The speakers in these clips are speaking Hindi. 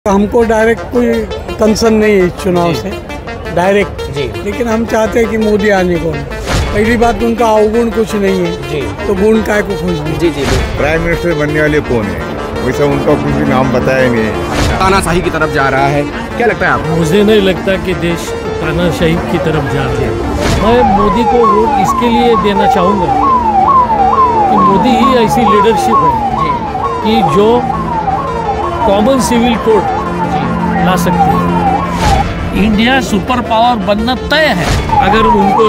हमको डायरेक्ट कोई कंसर्न नहीं है इस चुनाव से डायरेक्ट जी, लेकिन हम चाहते हैं कि मोदी आने को। पहली बात उनका अवगुण कुछ नहीं है जी, तो गुण काय को खोजने। जी जी प्राइम मिनिस्टर बनने वाले कौन है, वैसा उनका कुछ भी नाम बताया नहीं है। तानाशाही की तरफ जा रहा है, क्या लगता है आपको? मुझे नहीं लगता कि देश तानाशाही की तरफ जा रहा है। मैं मोदी को वोट इसके लिए देना चाहूँगा कि मोदी ही ऐसी लीडरशिप है कि जो कॉमन सिविल कोड ला सकती है। इंडिया सुपर पावर बनना तय है अगर उनको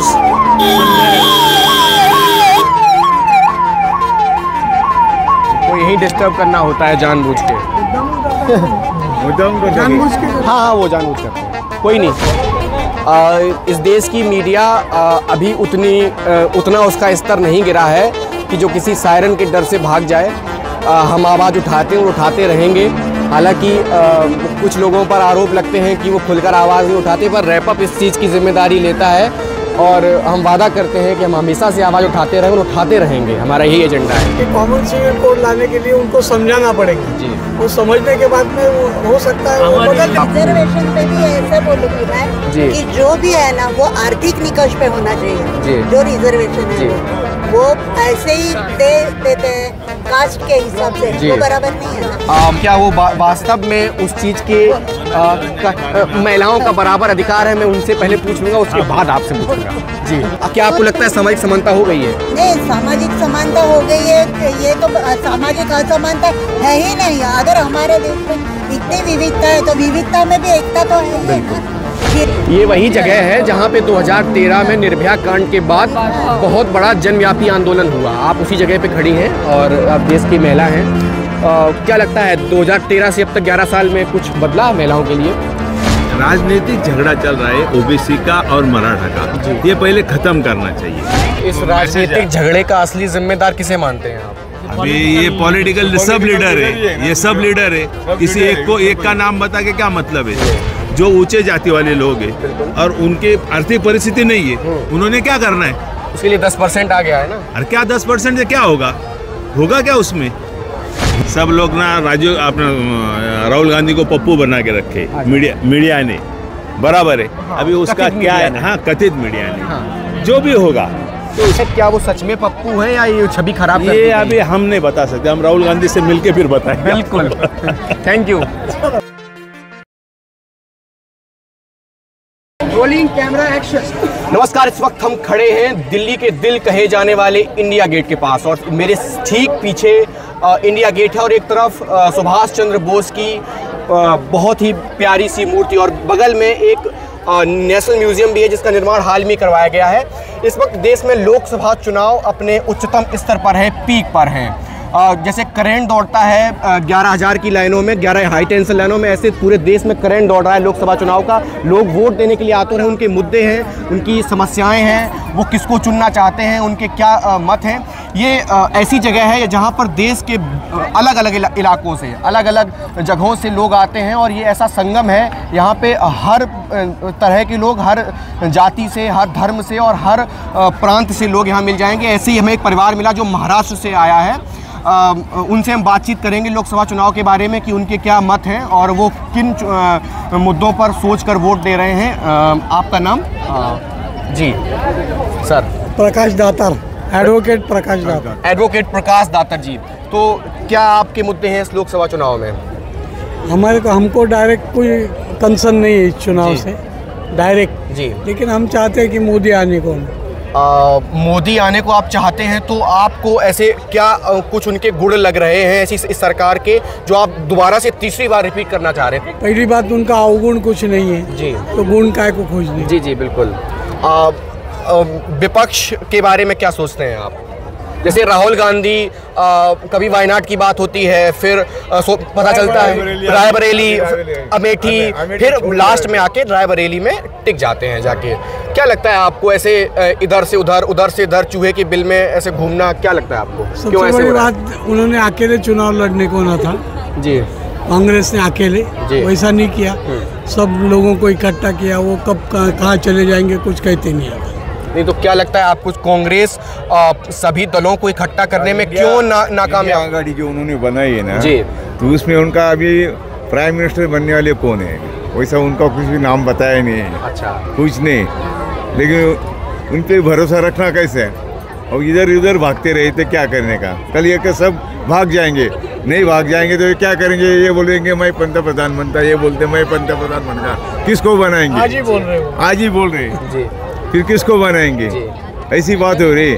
को यही डिस्टर्ब करना होता है जानबूझ के। जानबूझ के हाँ, वो जानबूझ कर। कोई नहीं, इस देश की मीडिया अभी उतना उसका स्तर नहीं गिरा है कि जो किसी सायरन के डर से भाग जाए। हम आवाज़ उठाते हैं और उठाते रहेंगे। हालांकि कुछ लोगों पर आरोप लगते हैं कि वो खुलकर आवाज़ नहीं उठाते, पर रैपअप इस चीज़ की जिम्मेदारी लेता है और हम वादा करते हैं कि हम हमेशा से आवाज़ उठाते रहेंगे और उठाते रहेंगे। हमारा यही एजेंडा है कि कॉमन सिविल कोड लाने के लिए उनको समझाना पड़ेगा जी। वो समझने के बाद में वो हो सकता है वो बदल जाए। रिजर्वेशन पे भी ऐसे बोलूँगी मैं जी। कि जो भी है ना वो आर्थिक निकष पे होना जी। चाहिए। जो रिजर्वेशन जी। है वो ऐसे ही देते हैं कास्ट के हिसाब से, जी। वो बराबर नहीं है ना। क्या वो वास्तव में उस चीज़ के महिलाओं का बराबर अधिकार है? मैं उनसे पहले पूछ लूँगा, उसके बाद आपसे पूछूंगा। जी, क्या आपको लगता है सामाजिक समानता हो गई है? नहीं, सामाजिक समानता हो गई है, ये तो सामाजिक असमानता है ही नहीं। अगर हमारे देश में इतनी विविधता है तो विविधता में भी एकता तो है ही ना। ये वही जगह है जहाँ पे 2013 में निर्भया कांड के बाद बहुत बड़ा जनव्यापी आंदोलन हुआ। आप उसी जगह पे खड़ी हैं और आप देश की महिला हैं। क्या लगता है 2013 से अब तक 11 साल में कुछ बदला महिलाओं के लिए? राजनीतिक झगड़ा चल रहा है ओबीसी का और मराठा का, ये पहले खत्म करना चाहिए। इस राजनीतिक झगड़े का असली जिम्मेदार किसे मानते हैं आप? अभी ये पॉलिटिकल सब लीडर है, ये सब लीडर है। किसी एक का नाम बता के क्या मतलब है? जो ऊंचे जाति वाले लोग हैं और उनकी आर्थिक परिस्थिति नहीं है, उन्होंने क्या करना है? उसके लिए 10% आ गया है ना। और क्या 10% से क्या होगा क्या उसमें? सब लोग ना अपना राहुल गांधी को पप्पू बना के रखे मीडिया ने, बराबर है। अभी उसका क्या है? हाँ, कथित मीडिया ने। हाँ। जो भी होगा तो क्या वो सच में पप्पू है या ये छवि खराब? ये अभी हम नहीं बता सकते, हम राहुल गांधी से मिलके फिर बताएंगे। बिल्कुल। Thank you. Rolling camera action. नमस्कार, इस वक्त हम खड़े हैं दिल्ली के दिल कहे जाने वाले इंडिया गेट के पास और मेरे ठीक पीछे इंडिया गेट है और एक तरफ सुभाष चंद्र बोस की बहुत ही प्यारी सी मूर्ति और बगल में एक नेशनल म्यूजियम भी है जिसका निर्माण हाल में करवाया गया है। इस वक्त देश में लोकसभा चुनाव अपने उच्चतम स्तर पर है, पीक पर है। जैसे करंट दौड़ता है 11,000 की लाइनों में, 11 हाई टेंशन लाइनों में, ऐसे पूरे देश में करंट दौड़ रहा है लोकसभा चुनाव का। लोग वोट देने के लिए आते हैं, उनके मुद्दे हैं, उनकी समस्याएं हैं, वो किसको चुनना चाहते हैं, उनके क्या मत हैं। ये ऐसी जगह है जहां पर देश के अलग अलग इलाकों से, अलग अलग जगहों से लोग आते हैं और ये ऐसा संगम है यहाँ पे हर तरह के लोग, हर जाति से, हर धर्म से और हर प्रांत से लोग यहाँ मिल जाएंगे। ऐसे ही हमें एक परिवार मिला जो महाराष्ट्र से आया है। उनसे हम बातचीत करेंगे लोकसभा चुनाव के बारे में कि उनके क्या मत हैं और वो किन मुद्दों पर सोचकर वोट दे रहे हैं। आपका नाम? जी sir. Prakash Datar, advocate Prakash Datar. Advocate Prakash Datar ji, तो क्या आपके मुद्दे हैं इस लोकसभा चुनाव में? हमको डायरेक्ट कोई कंसर्न नहीं है इस चुनाव से डायरेक्ट जी, लेकिन हम चाहते हैं कि मोदी आने को। मोदी आने को आप चाहते हैं, तो आपको ऐसे क्या कुछ उनके गुण लग रहे हैं ऐसी इस सरकार के जो आप दोबारा से तीसरी बार रिपीट करना चाह रहे थे? पहली बात उनका अवगुण कुछ नहीं है जी, तो गुण काय को खोजने। जी जी बिल्कुल। विपक्ष के बारे में क्या सोचते हैं आप? जैसे राहुल गांधी, कभी वायनाड की बात होती है, फिर पता चलता है रायबरेली, अमेठी, फिर लास्ट में आके रायबरेली में टिक जाते हैं जाके। क्या लगता है आपको ऐसे इधर से उधर चूहे की बिल में ऐसे घूमना, क्या लगता है आपको? सबसे बड़ी बात, उन्होंने अकेले चुनाव लड़ने को ना था जी, कांग्रेस ने अकेले वैसा नहीं किया, सब लोगों को इकट्ठा किया। वो कब कहाँ चले जाएंगे कुछ कहते नहीं आता। नहीं तो क्या लगता है आपको कांग्रेस सभी दलों को इकट्ठा करने में क्यों नाकामयाब? आघाड़ी जो उन्होंने बनाई है ना जी, तो उसमें उनका अभी प्राइम मिनिस्टर बनने वाले कौन है, वैसा उनका कुछ भी नाम बताया नहीं है। अच्छा, कुछ नहीं, लेकिन उन पे भरोसा रखना कैसे है? और इधर उधर भागते रहे तो क्या करने का? कल ये के सब भाग जाएंगे, नहीं भाग जाएंगे तो ये क्या करेंगे? ये बोलेंगे मैं पंतप्रधान बनता, ये बोलते मैं पंतप्रधान बनता, किसको बनाएंगे? आज ही बोल रहे हो। आज ही बोल रहे जी। फिर किसको बनाएंगे? ऐसी बात हो रही।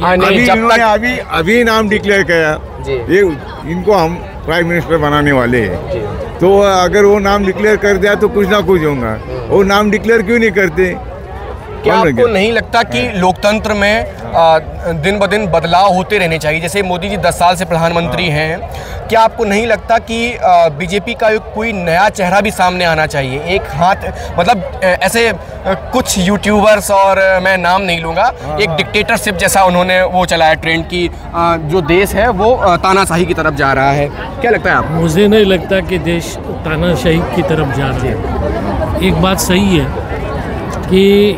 अभी नाम डिक्लेयर किया, ये इनको हम प्राइम मिनिस्टर बनाने वाले हैं, तो अगर वो नाम डिक्लेयर कर दिया तो कुछ ना कुछ होगा। वो नाम डिक्लेयर क्यों नहीं करते? क्या आपको नहीं लगता कि लोकतंत्र में दिन ब दिन बदलाव होते रहने चाहिए? जैसे मोदी जी 10 साल से प्रधानमंत्री हैं, क्या आपको नहीं लगता कि बीजेपी का कोई नया चेहरा भी सामने आना चाहिए? एक हाथ मतलब ऐसे कुछ यूट्यूबर्स, और मैं नाम नहीं लूँगा, एक डिक्टेटरशिप जैसा उन्होंने वो चलाया ट्रेंड की जो देश है वो तानाशाही की तरफ जा रहा है। क्या लगता है आपको? मुझे नहीं लगता कि देश तानाशाही की तरफ जा रहा है। एक बात सही है कि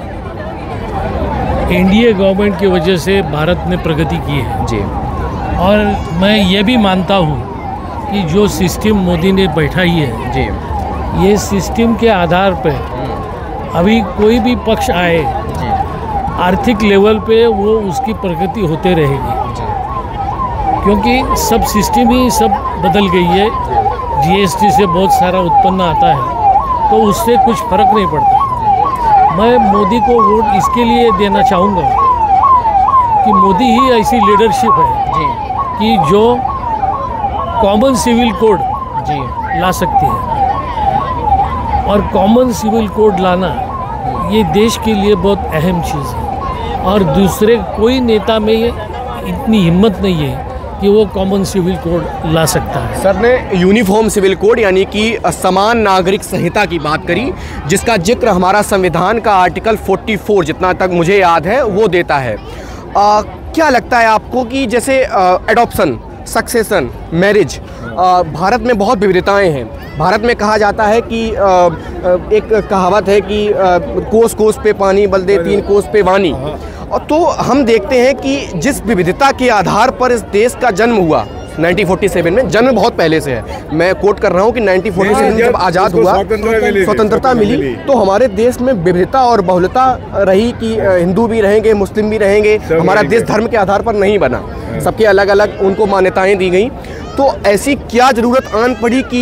एनडीए गवर्नमेंट की वजह से भारत ने प्रगति की है जी, और मैं ये भी मानता हूँ कि जो सिस्टम मोदी ने बैठाई है जी, ये सिस्टम के आधार पर अभी कोई भी पक्ष आए, आर्थिक लेवल पे वो उसकी प्रगति होते रहेगी, क्योंकि सब सिस्टम ही सब बदल गई है। जीएसटी से बहुत सारा उत्पन्न आता है, तो उससे कुछ फर्क नहीं पड़ता। मैं मोदी को वोट इसके लिए देना चाहूँगा कि मोदी ही ऐसी लीडरशिप है कि जो कॉमन सिविल कोड ला सकती है, और कॉमन सिविल कोड लाना ये देश के लिए बहुत अहम चीज़ है, और दूसरे कोई नेता में इतनी हिम्मत नहीं है कि वो कॉमन सिविल कोड ला सकता है। सर ने यूनिफॉर्म सिविल कोड यानी कि समान नागरिक संहिता की बात करी, जिसका जिक्र हमारा संविधान का आर्टिकल 44 जितना तक मुझे याद है वो देता है। क्या लगता है आपको कि जैसे एडॉप्शन, सक्सेशन, मैरिज, भारत में बहुत विविधताएं हैं। भारत में कहा जाता है कि एक कहावत है कि कोस कोस पे पानी बल दे, 3 कोस पे वानी। और तो हम देखते हैं कि जिस विविधता के आधार पर इस देश का जन्म हुआ 1947 में, जन्म बहुत पहले से है, मैं कोट कर रहा हूँ कि 1947 में जब आज़ाद हुआ, स्वतंत्रता मिली, तो हमारे देश में विविधता और बहुलता रही कि हिंदू भी रहेंगे, मुस्लिम भी रहेंगे। हमारा देश धर्म के आधार पर नहीं बना, सबके अलग अलग उनको मान्यताएं दी गई। तो ऐसी क्या ज़रूरत आन पड़ी कि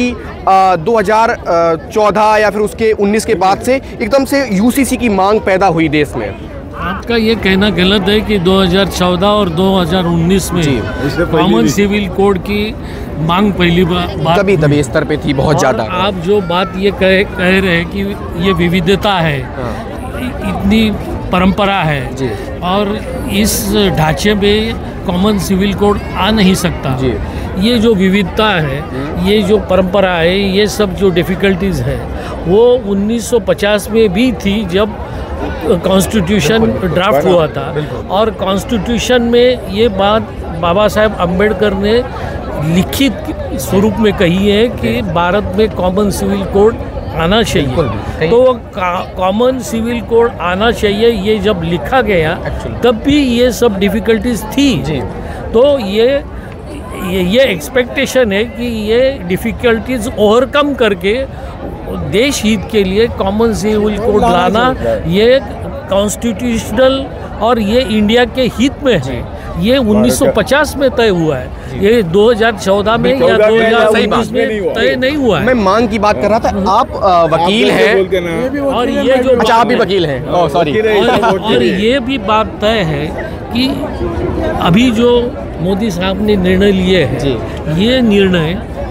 2014 या फिर उसके 19 के बाद से एकदम से यूसीसी की मांग पैदा हुई देश में? आपका ये कहना गलत है कि 2014 और 2019 में कॉमन सिविल कोड की मांग पहली बार तभी स्तर पे थी, बहुत ज़्यादा। आप जो बात ये कह रहे हैं कि ये विविधता है, इतनी परंपरा है, और इस ढांचे में कॉमन सिविल कोड आ नहीं सकता। ये जो विविधता है, ये जो परंपरा है, ये सब जो डिफ़िकल्टीज़ है वो 1950 में भी थी जब कॉन्स्टिट्यूशन ड्राफ्ट हुआ था, और कॉन्स्टिट्यूशन में ये बात बाबा साहेब अम्बेडकर ने लिखित स्वरूप में कही है कि भारत में कॉमन सिविल कोड आना चाहिए। तो कॉमन सिविल कोड आना चाहिए, ये जब लिखा गया तब भी ये सब डिफ़िकल्टीज थी। तो ये एक्सपेक्टेशन है कि ये डिफ़िकल्टीज ओवरकम करके देश हित के लिए कॉमन सिविल कोड लाना ये कॉन्स्टिट्यूशनल और ये इंडिया के हित में है। ये 1950 में तय हुआ है, ये 2014 में या 2019 में तय नहीं हुआ है। मैं मांग की बात कर रहा था। आप वकील हैं, और ये जो अच्छा आप भी वकील हैं, सॉरी, और ये भी बात तय है कि अभी जो मोदी साहब ने निर्णय लिए हैं, ये निर्णय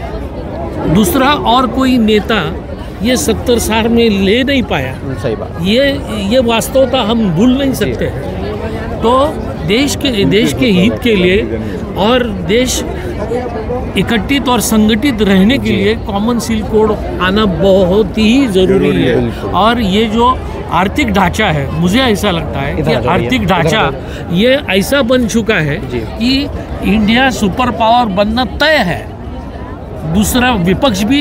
दूसरा और कोई नेता ये 70 साल में ले नहीं पाया। सही बात। ये वास्तवता हम भूल नहीं सकते हैं। तो देश के हित के लिए और देश इकट्ठित और संगठित रहने के लिए कॉमन सिविल कोड आना बहुत ही ज़रूरी है। और ये जो आर्थिक ढांचा है, मुझे ऐसा लगता है कि आर्थिक ढांचा ये ऐसा बन चुका है कि इंडिया सुपर पावर बनना तय है। दूसरा विपक्ष भी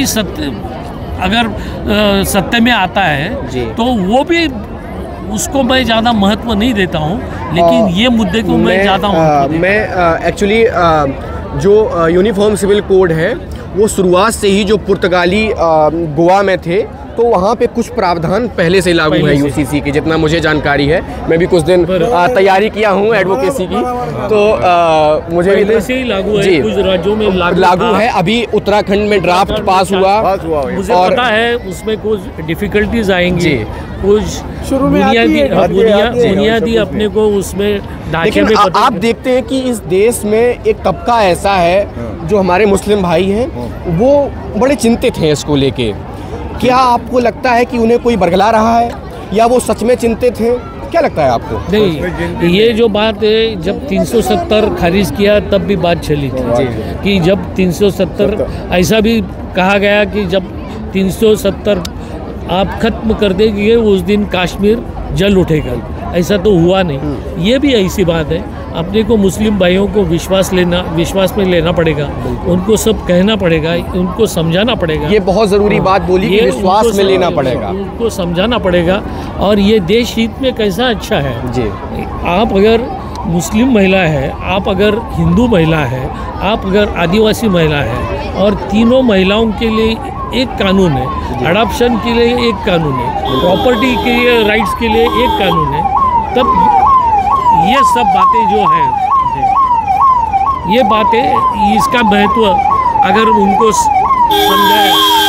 अगर सत्य में आता है तो वो भी, उसको मैं ज़्यादा महत्व नहीं देता हूँ, लेकिन ये मुद्दे को मैं ज़्यादा मैं एक्चुअली जो यूनिफॉर्म सिविल कोड है वो शुरुआत से ही जो पुर्तगाली गोवा में थे तो वहाँ पे कुछ प्रावधान पहले से लागू है यूसीसी के, जितना मुझे जानकारी है। मैं भी कुछ दिन तैयारी किया हूँ एडवोकेसी की, तो मुझे पहले से ही लागू है, कुछ राज्यों में लागू है। अभी उत्तराखंड में ड्राफ्ट पास हुआ, मुझे पता है उसमें कुछ डिफिकल्टीज आएंगी, कुछ बुनियादी अपने को उसमें ढांचे में। आप देखते हैं कि इस देश में एक तबका ऐसा है जो हमारे मुस्लिम भाई हैं, वो बड़े चिंतित हैं इसको लेके। क्या आपको लगता है कि उन्हें कोई बरगला रहा है या वो सच में चिंतित हैं? क्या लगता है आपको? नहीं, ये जो बात है, जब 370 खारिज किया तब भी बात चली थी कि जब 370, ऐसा भी कहा गया कि जब 370 आप खत्म कर देंगे उस दिन कश्मीर जल उठेगा। ऐसा तो हुआ नहीं। ये भी ऐसी बात है, अपने को मुस्लिम भाइयों को विश्वास में लेना पड़ेगा, उनको सब कहना पड़ेगा, उनको समझाना पड़ेगा। ये बहुत ज़रूरी बात बोली कि विश्वास में लेना पड़ेगा, उनको समझाना पड़ेगा। और ये देश हित में कैसा अच्छा है जी। आप अगर मुस्लिम महिला है, आप अगर हिंदू महिला है, आप अगर आदिवासी महिला है, और तीनों महिलाओं के लिए एक कानून है, अडॉप्शन के लिए एक कानून है, प्रॉपर्टी के लिए राइट्स के लिए एक कानून है, तब ये सब बातें जो है, ये बातें, इसका महत्व अगर उनको समझाया।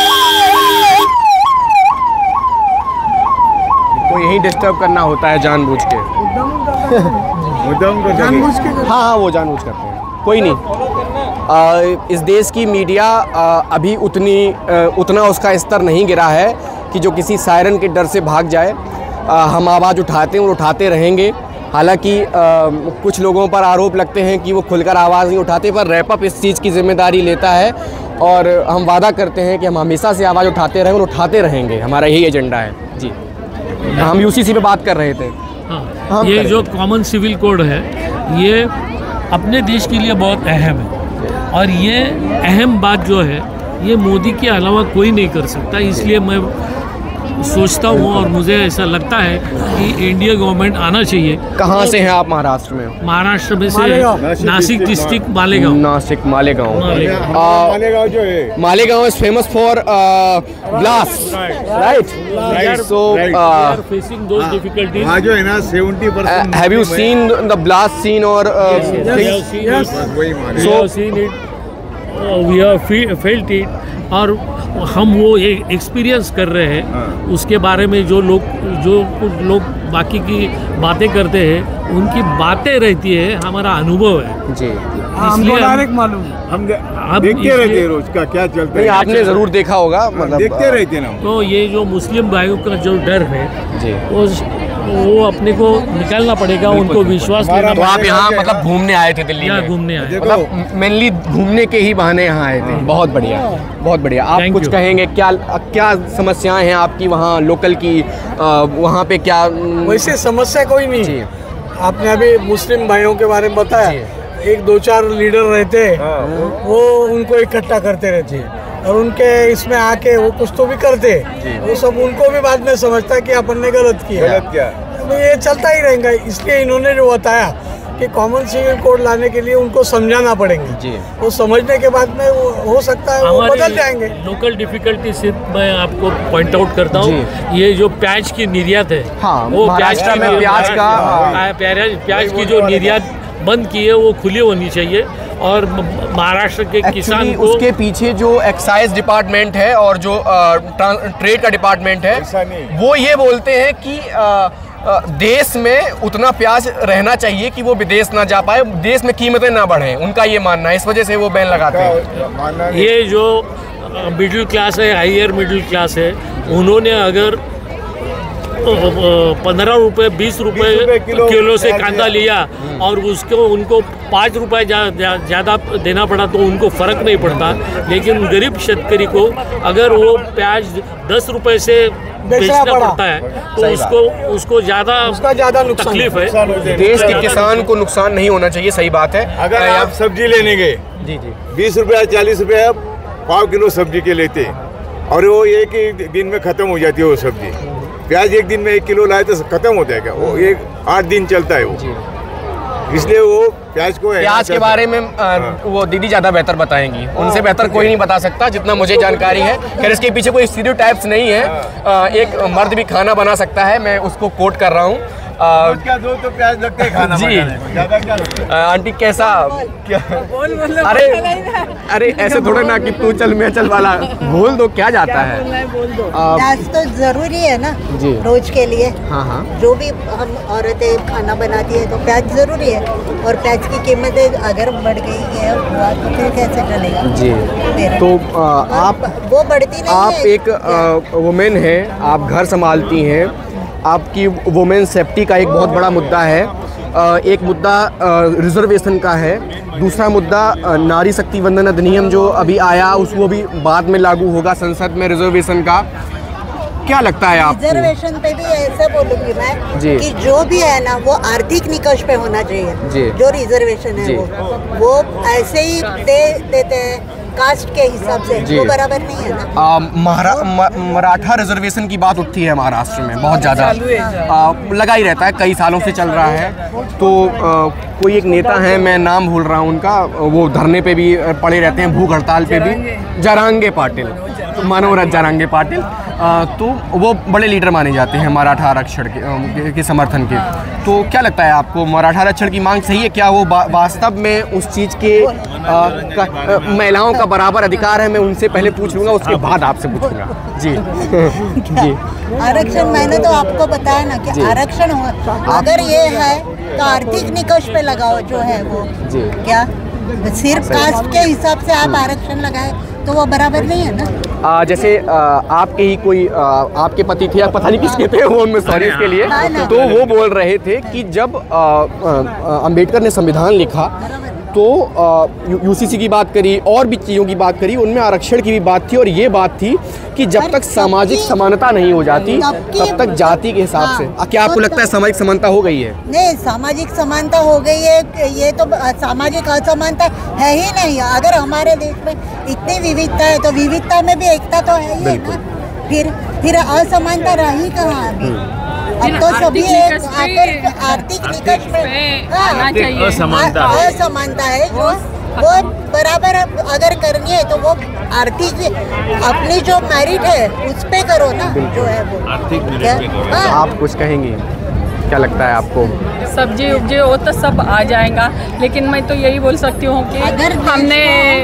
को यही डिस्टर्ब करना होता है जानबूझ के। जानबूझ के? हाँ, वो जानबूझ करते हैं। कोई नहीं, इस देश की मीडिया अभी उतना उसका स्तर नहीं गिरा है कि जो किसी सायरन के डर से भाग जाए। हम आवाज़ उठाते हैं और उठाते रहेंगे। हालांकि कुछ लोगों पर आरोप लगते हैं कि वो खुलकर आवाज़ नहीं उठाते, पर रैप अप इस चीज़ की जिम्मेदारी लेता है और हम वादा करते हैं कि हम हमेशा से आवाज़ उठाते रहेंगे और उठाते रहेंगे। हमारा यही एजेंडा है जी। हम यूसीसी पे बात कर रहे थे। हाँ, ये जो कॉमन सिविल कोड है, ये अपने देश के लिए बहुत अहम है, और ये अहम बात जो है, ये मोदी के अलावा कोई नहीं कर सकता। इसलिए मैं सोचता हूँ और मुझे ऐसा लगता है कि इंडिया गवर्नमेंट आना चाहिए। कहाँ से हैं आप? महाराष्ट्र में? महाराष्ट्र में से नासिक डिस्ट्रिक्ट, मालेगांव। नासिक, मालेगांव। मालेगांव जो है, Malegaon is famous for glass, right? So facing those difficulties. वहाँ जो है ना 70%। Have you seen the blast scene और वी हैव फेल्ट इट, और हम वो एक्सपीरियंस कर रहे हैं। उसके बारे में जो कुछ लोग बाकी की बातें करते हैं, उनकी बातें रहती है, हमारा अनुभव है जी। इसलिए डायरेक्ट मालूम, हम देखते रहते हैं रोज का क्या चलता है। आपने जरूर देखा होगा, मतलब देखते रहते ना। तो ये जो मुस्लिम भाइयों का जो डर है जी, वो अपने को निकालना पड़ेगा, उनको विश्वास लेना। तो आप यहाँ मतलब घूमने आए थे दिल्ली में? घूमने आए, मतलब मेनली घूमने के ही बहाने यहाँ आए थे। बहुत बढ़िया, बहुत बढ़िया। आप कुछ कहेंगे? क्या समस्याएं हैं आपकी वहाँ लोकल की? वहाँ पे क्या वैसे समस्या कोई नहीं। आपने अभी मुस्लिम भाइयों के बारे में बताया, एक दो चार लीडर रहते, वो उनको इकट्ठा करते रहते, और उनके इसमें आके वो कुछ तो भी करते, वो सब उनको भी बाद में समझता है कि अपन ने गलत किया। ये चलता ही रहेगा। इसलिए इन्होंने जो बताया कि कॉमन सिविल कोड लाने के लिए उनको समझाना पड़ेंगे, वो समझने के बाद में वो हो सकता है वो बदल जाएंगे। लोकल डिफिकल्टी से मैं आपको पॉइंट आउट करता हूँ, ये जो प्याज की निर्यात है, वो प्याज की जो निर्यात बंद की है, वो खुली होनी चाहिए। और महाराष्ट्र के किसान को, उसके पीछे जो एक्साइज डिपार्टमेंट है और जो ट्रेड का डिपार्टमेंट है, वो ये बोलते हैं कि देश में उतना प्याज रहना चाहिए कि वो विदेश ना जा पाए, देश में कीमतें ना बढ़े। उनका ये मानना है, इस वजह से वो बैन लगाते हैं। ये जो मिडिल क्लास है, हायर मिडिल क्लास है, उन्होंने अगर 15 रुपये 20 रुपये किलो से कांदा लिया और उनको 5 रुपये ज़्यादा देना पड़ा, तो उनको फ़र्क नहीं पड़ता। लेकिन गरीब शेतकरी को अगर वो प्याज 10 रुपये से बेचना पड़ता है, तो उसको ज़्यादा तकलीफ है। देश के किसान को नुकसान नहीं होना चाहिए, सही बात है। अगर आप सब्जी लेने गए, 20 रुपया 40 रुपया पाव किलो सब्जी के लेते, और वो एक ही दिन में ख़त्म हो जाती है वो सब्जी। प्याज एक दिन में 1 किलो लाए तो खत्म हो जाएगा, वो 8 दिन चलता है वो। इसलिए वो प्याज को प्याज के बारे में वो दीदी ज़्यादा बेहतर बताएंगी, उनसे बेहतर कोई नहीं बता सकता जितना मुझे जानकारी है। खैर इसके पीछे कोई स्टीरियोटाइप्स नहीं है, एक मर्द भी खाना बना सकता है, मैं उसको कोट कर रहा हूँ। क्या दो तो प्याज लगते हैं खाना जी ज़्यादा क्या आंटी कैसा क्या अरे ऐसे थोड़ा ना कि तू चल मैं चल वाला बोल दो, क्या जाता है। प्याज तो जरूरी है ना जी रोज के लिए। हाँ जो भी हम औरतें खाना बनाती है तो प्याज जरूरी है, और प्याज की कीमतें अगर बढ़ गई है हुआ तो फिर कैसे चलेगा जी। तो आप वो बढ़ती नहीं आप है। एक वुमेन हैं, आप घर संभालती हैं, आपकी वुमेन सेफ्टी का एक बहुत बड़ा मुद्दा है। एक मुद्दा रिजर्वेशन का है, दूसरा मुद्दा नारी शक्ति वंदन अधिनियम जो अभी आया उसको भी बाद में लागू होगा संसद में रिजर्वेशन का। क्या लगता है आपको? रिजर्वेशन पे भी ऐसे बोलूंगी मैं जी। कि जो भी है ना वो आर्थिक निकष पे होना चाहिए जी। जो रिजर्वेशन है जी। वो ऐसे ही देते हैं कास्ट के हिसाब से, जी। वो बराबर नहीं है ना। मराठा रिजर्वेशन की बात उठती है महाराष्ट्र में बहुत ज़्यादा, लगा ही रहता है, कई सालों से चल रहा है। तो कोई एक नेता है, मैं नाम भूल रहा हूँ उनका, वो धरने पे भी पड़े रहते हैं, भूख हड़ताल पे भी, जरांगे पाटिल, मनोहर जरांगे पाटिल। तो वो बड़े लीडर माने जाते हैं मराठा आरक्षण के समर्थन के। तो क्या लगता है आपको, मराठा आरक्षण की मांग सही है क्या? वो वास्तव में उस चीज़ के महिलाओं का बराबर अधिकार है? मैं उनसे पहले पूछ लूँगा, उसके बाद आपसे पूछूंगा। जी जी। आरक्षण मैंने तो आपको बताया ना कि आरक्षण अगर ये है तो आर्थिक निकष पे लगाओ, जो है वो जी। क्या सिर्फ कास्ट के हिसाब से आप आरक्षण लगाए तो वो बराबर नहीं है ना। जैसे आपके ही कोई आपके पति थे या पता नहीं किसके थे वो, मैं सॉरी इसके लिए, तो वो बोल रहे थे कि जब अंबेडकर ने संविधान लिखा तो यूसीसी की बात करी और भी चीज़ों की बात करी, उनमें आरक्षण की भी बात थी, और ये बात थी कि जब तक सामाजिक समानता नहीं हो जाती तब तक जाति के हिसाब से। क्या आपको लगता है सामाजिक समानता हो गई है? नहीं, सामाजिक समानता हो गई है, ये तो सामाजिक असमानता है ही नहीं। अगर हमारे देश में इतनी विविधता है तो विविधता में भी एकता तो है ही ना। फिर असमानता रही कहाँ अभी? अब तो सभी आर्थिक निकष में असमानता है, वो बराबर अगर करनी है तो वो आर्थिक अपनी जो मेरिट है उस पे करो ना, जो है वो आर्थिक। आप कुछ कहेंगी? क्या लगता है आपको? सब्जी उब्जी वो तो सब आ जाएगा, लेकिन मैं तो यही बोल सकती हूँ कि हमने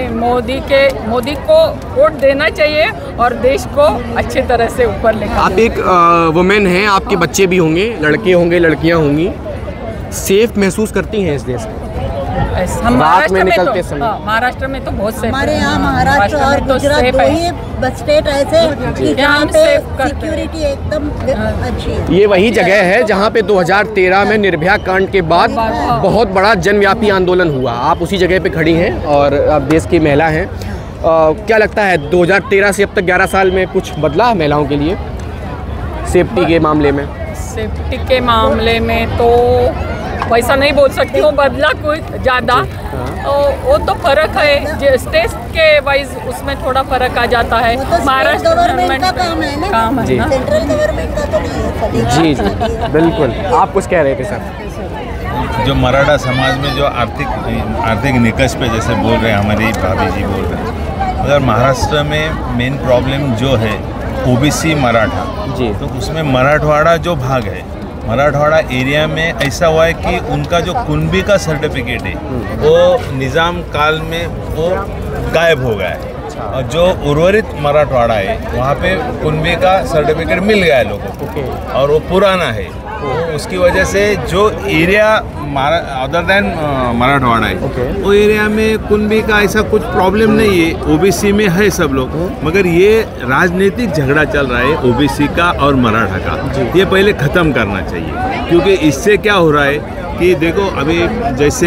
मोदी को वोट देना चाहिए और देश को अच्छे तरह से ऊपर लेकर। आप एक वुमेन हैं, आपके बच्चे भी होंगे, लड़के होंगे, लड़कियाँ होंगी, सेफ महसूस करती हैं इस देश में? हम महाराष्ट्र में निकलते समय महाराष्ट्र में तो बहुत सेफ हमारे यहाँ महाराष्ट्र और गुजरात दो ही स्टेट ऐसे कि जहाँ पे सिक्योरिटी एकदम अच्छी है। ये वही जगह है जहाँ पे 2013 में निर्भया कांड के बाद बहुत बड़ा जनव्यापी आंदोलन हुआ। आप उसी जगह पे खड़ी हैं और आप देश की महिला हैं। क्या लगता है 2013 से अब तक 11 साल में कुछ बदला महिलाओं के लिए सेफ्टी के मामले में? सेफ्टी के मामले में तो वैसा नहीं बोल सकती हूँ, बदला कुछ ज़्यादा। वो तो फर्क है स्टेट के वाइज, उसमें थोड़ा फर्क आ जाता है। महाराष्ट्र गवर्नमेंट का काम है ना, सेंट्रल गवर्नमेंट का तो नहीं है। जी जी बिल्कुल। आप कुछ कह रहे थे सर? जो मराठा समाज में जो आर्थिक निकष पे जैसे बोल रहे हैं हमारी भाभी जी बोल रहे हैं, अगर महाराष्ट्र में मेन प्रॉब्लम जो है ओबीसी मराठा जी, तो उसमें मराठवाड़ा जो भाग है, मराठवाड़ा एरिया में ऐसा हुआ है कि उनका जो कुनबी का सर्टिफिकेट है वो निज़ाम काल में वो गायब हो गया है, और जो उर्वरित मराठवाड़ा है वहाँ पे कुनबी का सर्टिफिकेट मिल गया है लोगों को, और वो पुराना है। तो उसकी वजह से जो एरिया अदर देन मराठवाड़ा है वो एरिया में कुनबी का ऐसा कुछ प्रॉब्लम नहीं है, ओबीसी में है सब लोग। मगर ये राजनीतिक झगड़ा चल रहा है ओबीसी का और मराठा का, ये पहले ख़त्म करना चाहिए। क्योंकि इससे क्या हो रहा है कि देखो अभी जैसे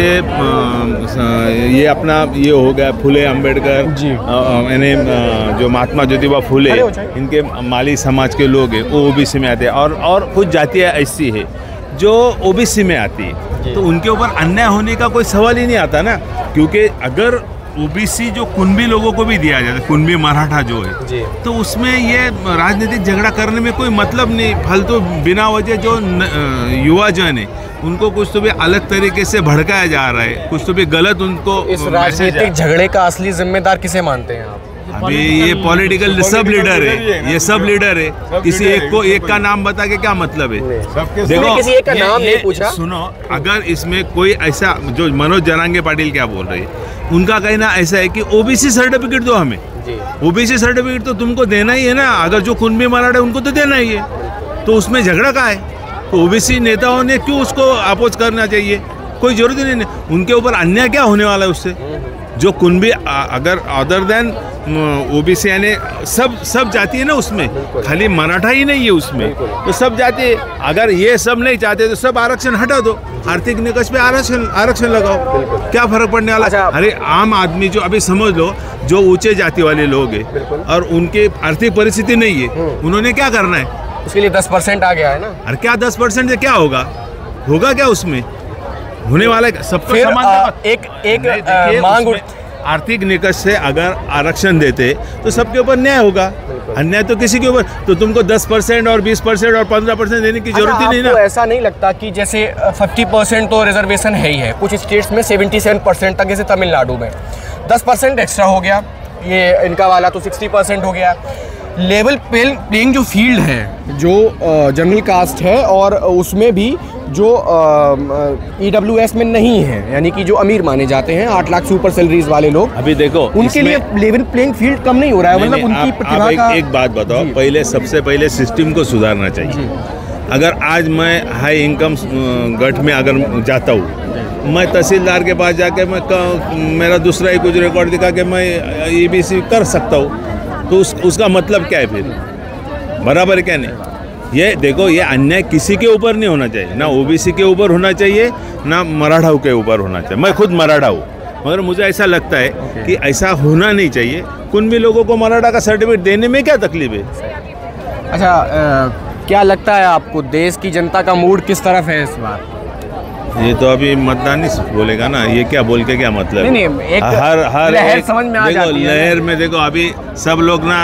ये अपना ये हो गया फुले अंबेडकर यानी जो महात्मा ज्योतिबा फुले, इनके माली समाज के लोग हैं वो ओबीसी में आते हैं, और कुछ जातियाँ ऐसी है जो ओबीसी में आती है, तो उनके ऊपर अन्याय होने का कोई सवाल ही नहीं आता ना। क्योंकि अगर ओबीसी जो कुनबी लोगों को भी दिया जाता है, कुनबी मराठा जो है, तो उसमें ये राजनीतिक झगड़ा करने में कोई मतलब नहीं। फालतू बिना वजह जो युवा जन है उनको कुछ तो भी अलग तरीके से भड़काया जा रहा है, कुछ तो भी गलत उनको इस राजनीतिक झगड़े का असली जिम्मेदार किसे मानते हैं आप? अभी ये पॉलिटिकल सब लीडर है, ये सब लीडर है। किसी एक का नाम बता के क्या मतलब है? देखो किसी एक का नाम नहीं पूछा। सुनो, अगर इसमें कोई ऐसा, जो मनोज जरांगे पाटिल क्या बोल रहे हैं, उनका कहना ऐसा है कि ओबीसी सर्टिफिकेट दो हमें। ओबीसी सर्टिफिकेट तो तुमको देना ही है ना, अगर जो कुनबी मराठा उनको तो देना ही है, तो उसमें झगड़ा का है? तो ओबीसी नेताओं ने क्यों उसको अपोज करना चाहिए? कोई जरूरत ही नहीं। उनके ऊपर अन्याय क्या होने वाला है उससे? जो कुनबी, अगर अदर देन ओबीसी यानी सब जाति है ना उसमें, खाली मराठा ही नहीं है उसमें, तो सब जाति है। अगर ये सब नहीं चाहते तो सब आरक्षण हटा दो, आर्थिक निकष पे आरक्षण लगाओ, क्या फर्क पड़ने वाला? अरे आम आदमी जो, अभी समझ लो, जो ऊंचे जाति वाले लोग हैं और उनकी आर्थिक परिस्थिति नहीं है, उन्होंने क्या करना है? उसके लिए 10% आ गया है ना। अरे क्या 10% से क्या होगा क्या उसमें होने वाला है? सबको एक मांग आर्थिक निकष से अगर आरक्षण देते तो सबके ऊपर न्याय होगा, अन्याय तो किसी के ऊपर। तो तुमको 10% और 20% और 15% देने की जरूरत ही नहीं ना। ऐसा नहीं लगता कि जैसे 50% तो रिजर्वेशन है ही है, कुछ स्टेट्स में 77% तक, जैसे तमिलनाडु में 10% एक्स्ट्रा हो गया, ये इनका वाला तो 60% हो गया। लेवल प्लेइंग जो फील्ड है, जो जनरल कास्ट है और उसमें भी जो EWS में नहीं है, यानी कि जो अमीर माने जाते हैं, 8 लाख से ऊपर सैलरीज वाले लोग, अभी देखो उनके लिए लेवल प्लेइंग फील्ड कम नहीं हो रहा है। मतलब उनकी प्रतिभा का एक बात बताओ, पहले सबसे पहले सिस्टम को सुधारना चाहिए। अगर आज मैं हाई इनकम गट में अगर जाता हूँ, मैं तहसीलदार के पास जाके मेरा दूसरा ही कुछ रिकॉर्ड दिखा के मैं EBC कर सकता हूँ, तो उसका मतलब क्या है फिर? बराबर है क्या नहीं? ये देखो, ये अन्याय किसी के ऊपर नहीं होना चाहिए, ना ओबीसी के ऊपर होना चाहिए, ना मराठाओं के ऊपर होना चाहिए। मैं खुद मराठा हूँ, मगर मुझे ऐसा लगता है कि ऐसा होना नहीं चाहिए। कुनबी लोगों को मराठा का सर्टिफिकेट देने में क्या तकलीफ है? अच्छा, क्या लगता है आपको देश की जनता का मूड किस तरफ है इस बार? ये तो अभी मतदान ही बोलेगा ना, ये क्या बोल के क्या मतलब? नहीं, एक हर लहर समझ में आ जाती है। लहर में देखो, अभी सब लोग ना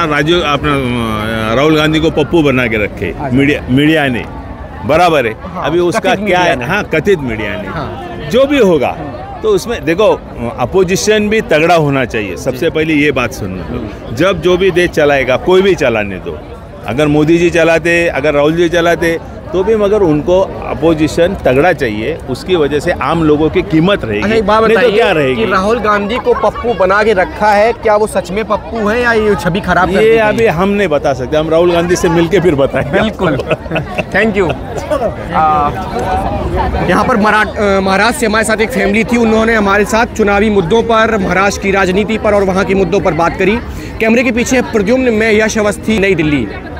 राहुल गांधी को पप्पू बना के रखे मीडिया ने, बराबर है। अभी उसका क्या है? हाँ, कथित मीडिया ने, जो भी होगा तो उसमें देखो अपोजिशन भी तगड़ा होना चाहिए। सबसे पहले ये बात सुनना, जब जो भी देश चलाएगा, कोई भी चलाने दो, अगर मोदी जी चलाते, अगर राहुल जी चलाते, तो भी मगर उनको अपोजिशन तगड़ा चाहिए। उसकी वजह से आम लोगों की कीमत रहेगी। अच्छा, एक बात बताइए, तो क्या रहेगी? कि राहुल गांधी को पप्पू बना के रखा है, क्या वो सच में पप्पू है या ये छवि खराब? ये अभी हम नहीं बता सकते, हम राहुल गांधी से मिलके फिर बताएंगे। बिल्कुल। Thank you. यहाँ पर महाराष्ट्र से हमारे साथ एक फैमिली थी, उन्होंने हमारे साथ चुनावी मुद्दों पर, महाराष्ट्र की राजनीति पर और वहाँ के मुद्दों पर बात करी। कैमरे के पीछे प्रद्युम्न, मैं यश अवस्थी, नई दिल्ली।